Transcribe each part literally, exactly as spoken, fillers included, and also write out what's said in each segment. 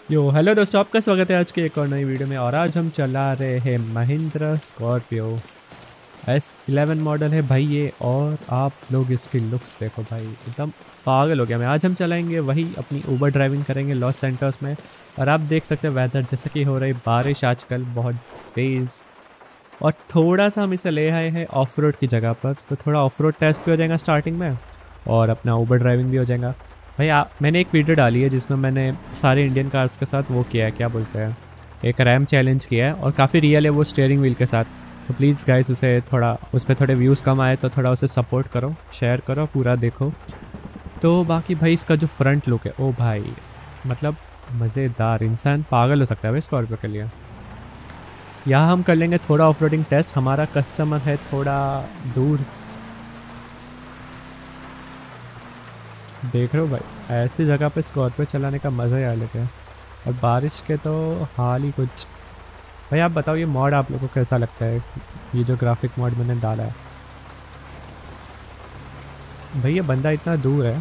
यो hello दोस्तों, आपका स्वागत है आज के एक और नई वीडियो में। और आज हम चला रहे हैं Mahindra Scorpio S eleven model है भाई ये। और आप लोग इसकी लुक्स देखो भाई, एकदम पागल हो गया मैं। आज हम चलाएंगे वही, अपनी ऊबर ड्राइविंग करेंगे लॉस सेंटर्स में। और आप देख सकते हैं वेदर जैसे कि हो रही बारिश आजकल बहुत तेज़। और थोड़ा सा हम इसे ले आए हैं ऑफ रोड की जगह पर, तो थोड़ा ऑफ रोड टेस्ट भी हो जाएगा स्टार्टिंग में और अपना ऊबर ड्राइविंग भी हो जाएगा भाई। आ, मैंने एक वीडियो डाली है जिसमें मैंने सारे इंडियन कार्स के साथ वो किया है, क्या बोलते हैं, एक रैम चैलेंज किया है। और काफ़ी रियल है वो स्टीयरिंग व्हील के साथ। तो प्लीज़ गाइस उसे थोड़ा, उस पर थोड़े व्यूज़ कम आए तो थोड़ा उसे सपोर्ट करो, शेयर करो, पूरा देखो। तो बाकी भाई इसका जो फ्रंट लुक है ओ भाई, मतलब मज़ेदार। इंसान पागल हो सकता है भाई स्कॉर्पियो के लिए। यहाँ हम कर लेंगे थोड़ा ऑफ रोडिंग टेस्ट। हमारा कस्टमर है थोड़ा दूर, देख रहे हो भाई। ऐसी जगह पे स्कॉर्पियो चलाने का मज़ा ही अलग है। और बारिश के तो हाल ही कुछ। भाई आप बताओ ये मॉड आप लोगों को कैसा लगता है, ये जो ग्राफिक मॉड मैंने डाला है। भाई ये बंदा इतना दूर है।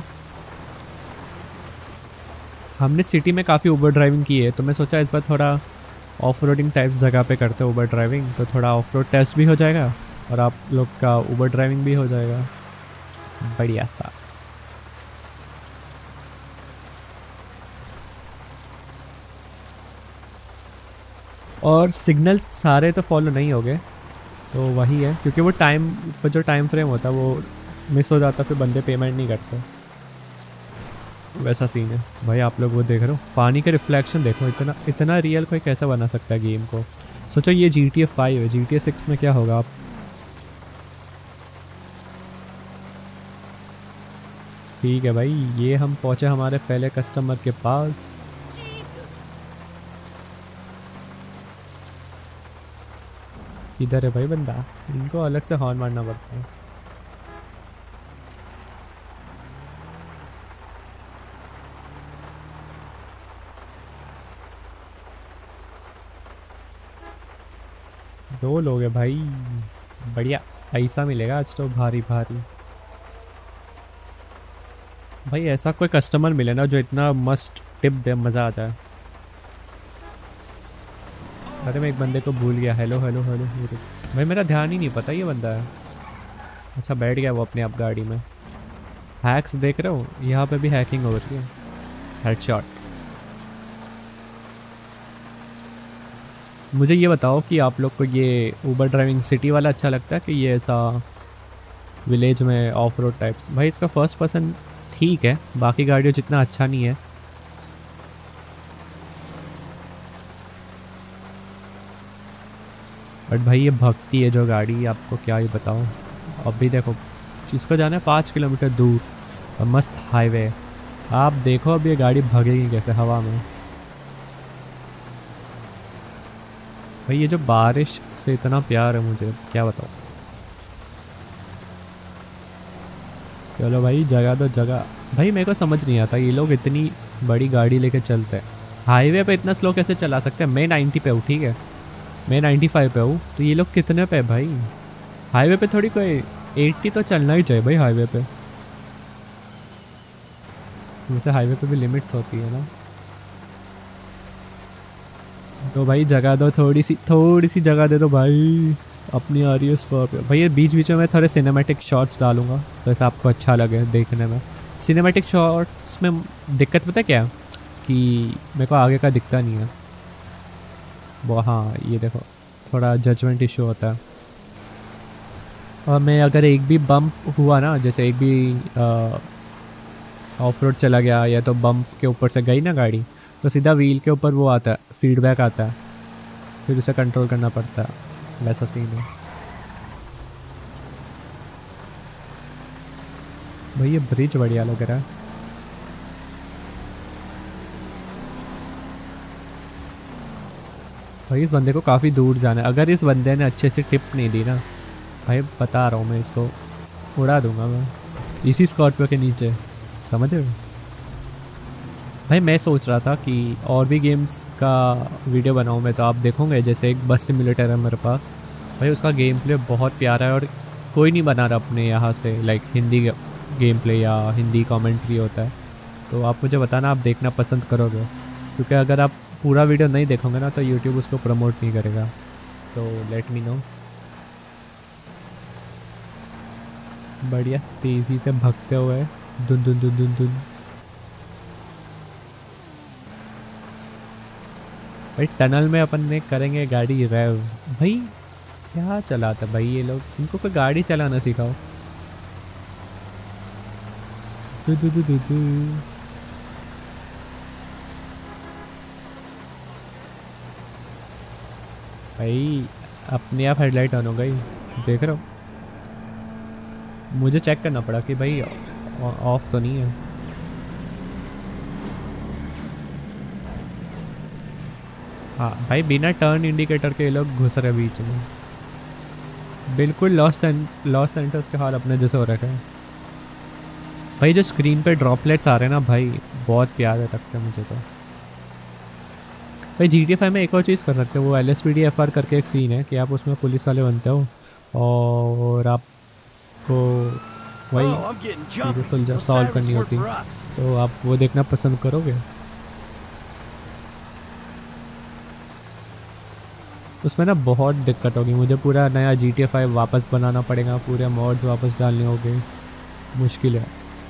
हमने सिटी में काफ़ी ऊबर ड्राइविंग की है, तो मैं सोचा इस बार थोड़ा ऑफ रोडिंग टाइप्स जगह पे करते हैं ऊबर ड्राइविंग, तो थोड़ा ऑफ रोड टेस्ट भी हो जाएगा और आप लोग का ऊबर ड्राइविंग भी हो जाएगा बढ़िया सा। और सिग्नल्स सारे तो फॉलो नहीं हो गए, तो वही है, क्योंकि वो टाइम पर जो टाइम फ्रेम होता है वो मिस हो जाता, फिर बंदे पेमेंट नहीं करते, वैसा सीन है भाई। आप लोग वो देख रहे हो पानी के रिफ्लेक्शन देखो, इतना इतना रियल कोई कैसे बना सकता है गेम को। सोचो ये जी टी ए फाइव है, जी टी ए सिक्स में क्या होगा। आप ठीक है भाई, ये हम पहुँचे हमारे पहले कस्टमर के पास। किधर है भाई बंदा, इनको अलग से हॉर्न मारना पड़ता है। दो लोग हैं भाई, बढ़िया पैसा मिलेगा आज तो भारी भारी। भाई ऐसा कोई कस्टमर मिले ना जो इतना मस्त टिप दे, मज़ा आ जाए। अरे मैं एक बंदे को भूल गया, हेलो हेलो हेलो हेलो। भाई मेरा ध्यान ही नहीं, पता ये बंदा है। अच्छा बैठ गया वो अपने आप गाड़ी में। हैक्स देख रहे हो, यहाँ पे भी हैकिंग हो रही है। हेडशॉट। मुझे ये बताओ कि आप लोग को ये ऊबर ड्राइविंग सिटी वाला अच्छा लगता है कि ये ऐसा विलेज में ऑफ रोड टाइप्स। भाई इसका फर्स्ट पर्सन ठीक है, बाकी गाड़ियों जितना अच्छा नहीं है। बट भाई ये भक्ति है जो गाड़ी, आपको क्या ही बताऊँ। अभी देखो इसको जाना है पाँच किलोमीटर दूर और मस्त हाईवे। आप देखो अब ये गाड़ी भगेगी कैसे हवा में। भाई ये जो बारिश से इतना प्यार है मुझे, क्या बताऊँ। चलो भाई जगह दो जगह। भाई मेरे को समझ नहीं आता ये लोग इतनी बड़ी गाड़ी लेके चलते हैं, हाईवे पे इतना स्लो कैसे चला सकते हैं। मैं नाइन्टी पे हूँ, ठीक है, मैं नाइन्टी फाइव पे हूँ, तो ये लोग कितने पे है भाई। हाईवे पे थोड़ी कोई एट्टी तो चलना ही चाहिए भाई हाईवे पे। वैसे हाईवे पे भी लिमिट्स होती है ना। तो भाई जगह दो, थोड़ी सी थोड़ी सी जगह दे दो भाई। अपनी आ रही है स्कॉर्पियो। भाई ये बीच बीच में मैं थोड़े सिनेमैटिक शॉट्स डालूंगा तो ऐसा आपको अच्छा लगे देखने में। सिनेमैटिक शॉट्स में दिक्कत पता है क्या, कि मेरे को आगे का दिखता नहीं है वो। हाँ ये देखो थोड़ा जजमेंट इशू होता है। और मैं अगर एक भी बम्प हुआ ना, जैसे एक भी ऑफ रोड चला गया या तो बम्प के ऊपर से गई ना गाड़ी, तो सीधा व्हील के ऊपर वो आता है, फीडबैक आता है, फिर उसे कंट्रोल करना पड़ता है, वैसा सीन है। भाई ये ब्रिज बढ़िया लग रहा है। भाई इस बंदे को काफ़ी दूर जाना है, अगर इस बंदे ने अच्छे से टिप नहीं दी ना भाई, बता रहा हूँ मैं इसको उड़ा दूंगा मैं इसी स्कॉर्पियो के नीचे, समझ रहे हो। भाई मैं सोच रहा था कि और भी गेम्स का वीडियो बनाऊँ मैं, तो आप देखोगे जैसे एक बस सिमुलेटर है मेरे पास। भाई उसका गेम प्ले बहुत प्यारा है और कोई नहीं बना रहा अपने यहाँ से, लाइक हिंदी गेम प्ले या हिंदी कमेंट्री होता है। तो आप मुझे बताना आप देखना पसंद करोगे। क्योंकि अगर आप पूरा वीडियो नहीं देखोगे ना तो यूट्यूब उसको प्रमोट नहीं करेगा। तो लेट मी नो। बढ़िया तेज़ी से भगते हुए दुन दुन दुन दुन दुन। भाई टनल में अपन ने करेंगे गाड़ी रेव। भाई क्या चलाता भाई ये लोग, इनको कोई गाड़ी चलाना सिखाओ। दु दु दु दु दु। भाई अपने आप हेडलाइट ऑन हो गई, देख रहे हो। मुझे चेक करना पड़ा कि भाई ऑफ तो नहीं है। हाँ भाई बिना टर्न इंडिकेटर के ये लोग घुस रहे बीच में। बिल्कुल लॉस लॉस सेंटर्स के हाल अपने जैसे हो रखा है। भाई जो स्क्रीन पे ड्रॉपलेट्स आ रहे हैं ना भाई, बहुत प्यारे लगते हैं मुझे तो। भाई जी टी फाइव में एक और चीज़ कर सकते हो, वो L S P D F R करके एक सीन है कि आप उसमें पुलिस वाले बनते हो और आपको वही चीज़ें सुलझा सॉल्व करनी होती, तो आप वो देखना पसंद करोगे। उसमें ना बहुत दिक्कत होगी, मुझे पूरा नया जी टी ए फाइव वापस बनाना पड़ेगा, पूरे मॉड्स वापस डालने होंगे, मुश्किल है।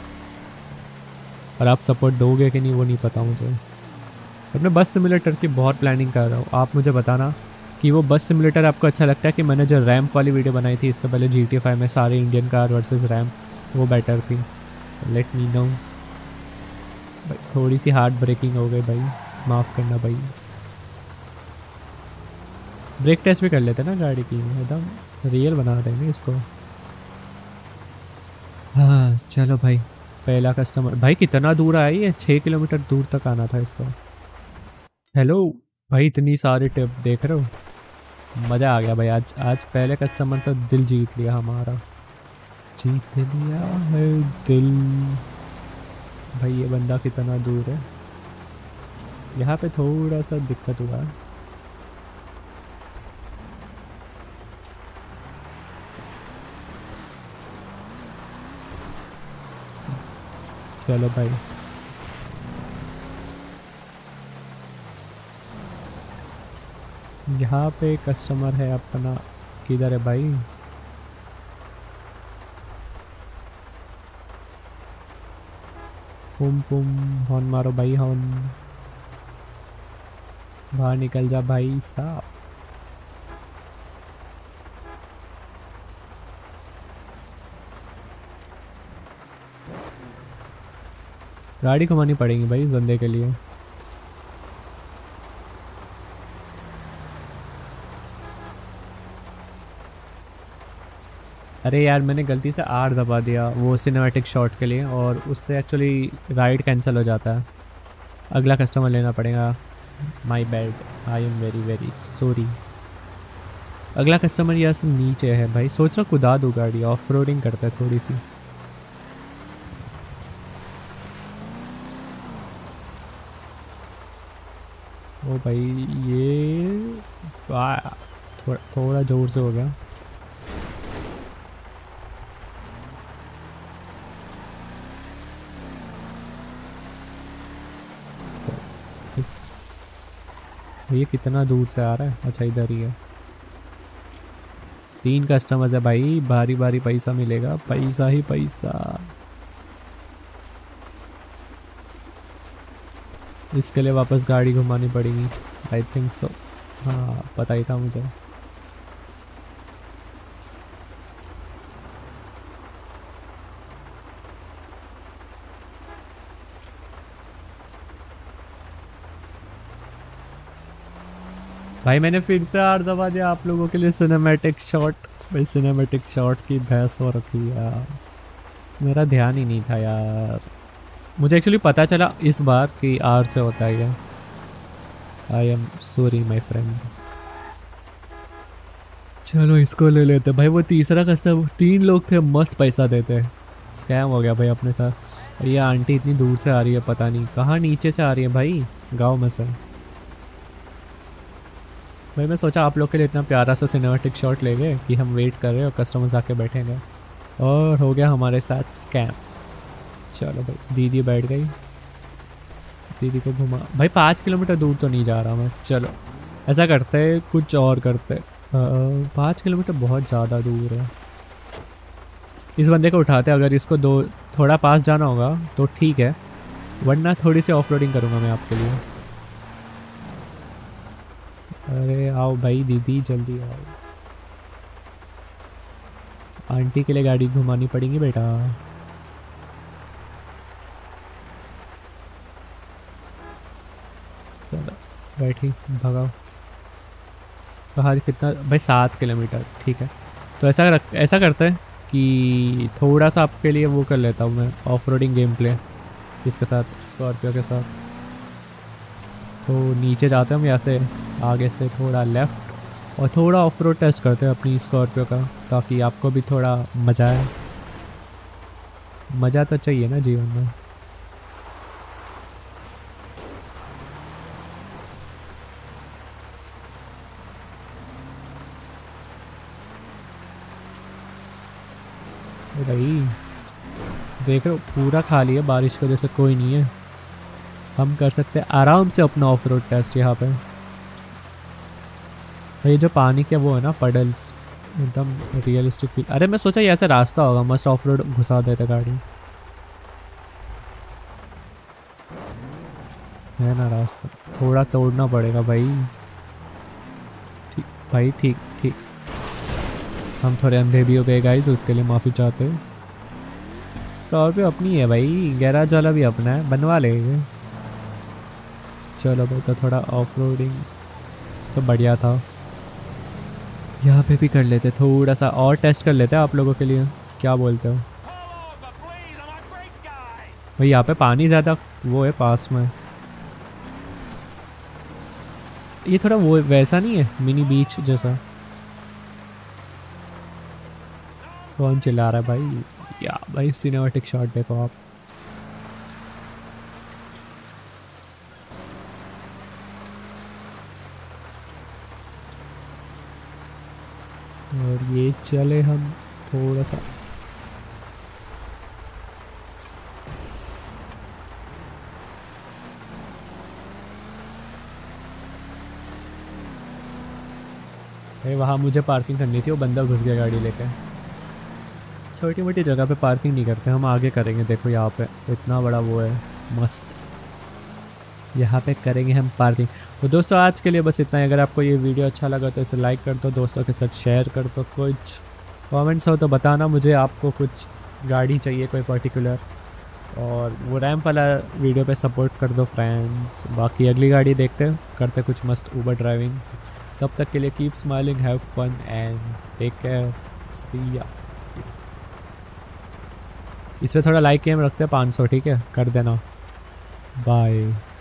और आप सपोर्ट दोगे कि नहीं वो नहीं पता मुझे। अपने बस सिमुलेटर की बहुत प्लानिंग कर रहा हूँ। आप मुझे बताना कि वो बस सिमुलेटर आपको अच्छा लगता है कि मैंने जो रैम्प वाली वीडियो बनाई थी इसके पहले जी टी ए फाइव में, सारे इंडियन कार वर्सेस रैम्प, वो बेटर थी। Let me know. भाई थोड़ी सी हार्ट ब्रेकिंग हो गई भाई, माफ़ करना भाई। ब्रेक टेस्ट भी कर लेते ना गाड़ी की, एकदम रियल बना देंगे इसको। हाँ चलो भाई, पहला कस्टमर। भाई कितना दूर आया ये, छः किलोमीटर दूर तक आना था इसको। हेलो भाई, इतनी सारी टिप देख रहे हो, मज़ा आ गया भाई। आज आज पहले कस्टमर तो दिल जीत लिया हमारा, जीत लिया है दिल। भाई ये बंदा कितना दूर है, यहाँ पे थोड़ा सा दिक्कत हुआ। चलो भाई, यहाँ पे कस्टमर है अपना। किधर है भाई? पुम पुम हॉर्न मारो भाई, हॉर्न। बाहर निकल जा भाई साहब। गाड़ी घुमानी पड़ेगी भाई इस बंदे के लिए। अरे यार मैंने गलती से आर दबा दिया वो सिनेमैटिक शॉट के लिए, और उससे एक्चुअली राइड कैंसिल हो जाता है। अगला कस्टमर लेना पड़ेगा। My bad, I am very very sorry. अगला कस्टमर यहाँ से नीचे है भाई, सोच रहा कुदा दूँ गाड़ी, ऑफ रोडिंग करता है थोड़ी सी। ओ भाई ये थोड़ा थोड़ा जोर से हो गया। ये कितना दूर से आ रहा है? अच्छा इधर ही है। तीन कस्टमर्स है भाई, बारी बारी पैसा मिलेगा, पैसा ही पैसा। इसके लिए वापस गाड़ी घुमानी पड़ेगी आई थिंक सो। हाँ पता ही था मुझे। भाई मैंने फिर से आर दबा दिया आप लोगों के लिए सिनेमैटिक शॉट। भाई सिनेमैटिक शॉट की बहस हो रखी है यार, मेरा ध्यान ही नहीं था यार। मुझे एक्चुअली पता चला इस बार कि आर से होता है ये। I am sorry my friend. चलो इसको ले लेते भाई। वो तीसरा कस्टमर, तीन लोग थे, मस्त पैसा देते। स्कैम हो गया भाई अपने साथ। और ये आंटी इतनी दूर से आ रही है, पता नहीं कहाँ नीचे से आ रही है भाई, गाँव में से। भाई मैं सोचा आप लोग के लिए इतना प्यारा सा सिनेमैटिक शॉट ले गए कि हम वेट कर रहे हैं और कस्टमर्स आके बैठेंगे, और हो गया हमारे साथ स्कैम। चलो भाई दीदी बैठ गई। दीदी को घुमा। भाई पाँच किलोमीटर दूर तो नहीं जा रहा मैं। चलो ऐसा करते हैं, कुछ और करते हैं। अ, पाँच किलोमीटर बहुत ज़्यादा दूर है। इस बंदे को उठाते हैं, अगर इसको दो थोड़ा पास जाना होगा तो ठीक है, वरना थोड़ी सी ऑफ रोडिंग करूँगा मैं आपके लिए। अरे आओ भाई दीदी जल्दी आओ, आंटी के लिए गाड़ी घुमानी पड़ेगी बेटा। चलो बैठी भगाओ। कहाँ कितना भाई? सात किलोमीटर ठीक है। तो ऐसा रख ऐसा करते हैं कि थोड़ा सा आपके लिए वो कर लेता हूँ मैं, ऑफ रोडिंग गेम प्ले इसके साथ, स्कॉर्पियो के साथ। तो नीचे जाते हैं हम यहाँ से, आगे से थोड़ा लेफ़्ट, और थोड़ा ऑफ रोड टेस्ट करते हैं अपनी स्कॉर्पियो का, ताकि आपको भी थोड़ा मज़ा आए। मज़ा तो चाहिए ना जीवन में। भाई देख रहे हो पूरा खाली है, बारिश की वजह से कोई नहीं है। हम कर सकते हैं आराम से अपना ऑफ रोड टेस्ट यहाँ पे। ये जो पानी के वो है ना पडल्स, एकदम रियलिस्टिक फील। अरे मैं सोचा ये ऐसा रास्ता होगा, मस्त ऑफ रोड घुसा देते गाड़ी। है ना रास्ता, थोड़ा तोड़ना पड़ेगा भाई। ठीक भाई, ठीक ठीक। हम थोड़े अंधे भी हो गए गाइस, उसके लिए माफ़ी चाहते हैं। स्कॉर्पियो अपनी है भाई, गैराज वाला भी अपना है, बनवा लेंगे। चलो भाई, तो थोड़ा ऑफ रोडिंग तो बढ़िया था। यहाँ पे भी कर लेते, थोड़ा सा और टेस्ट कर लेते हैं आप लोगों के लिए, क्या बोलते हो भाई? यहाँ पे पानी ज़्यादा वो है पास में। ये थोड़ा वो वैसा नहीं है, मिनी बीच जैसा। कौन चिल्ला रहा है भाई? या भाई सिनेमैटिक शॉट देखो आप। और ये चले हम थोड़ा सा, भाई वहाँ मुझे पार्किंग करनी थी, वो बंदा घुस गया गाड़ी लेके। छोटी मोटी जगह पे पार्किंग नहीं करते हम, आगे करेंगे। देखो यहाँ पे इतना बड़ा वो है मस्त, यहाँ पे करेंगे हम पार्किंग। तो दोस्तों आज के लिए बस इतना ही। अगर आपको ये वीडियो अच्छा लगा तो इसे लाइक कर दो, दोस्तों के साथ शेयर कर दो। कुछ कमेंट्स हो तो बताना मुझे, आपको कुछ गाड़ी चाहिए कोई पर्टिकुलर, और वो रैम्प वाला वीडियो पे सपोर्ट कर दो फ्रेंड्स। बाकी अगली गाड़ी देखते हैं, करते कुछ मस्त ऊबर ड्राइविंग। तब तक के लिए keep smiling, have fun and take care, see ya. इसमें थोड़ा लाइक गेम रखते हैं पाँच सौ, ठीक है कर देना। बाय।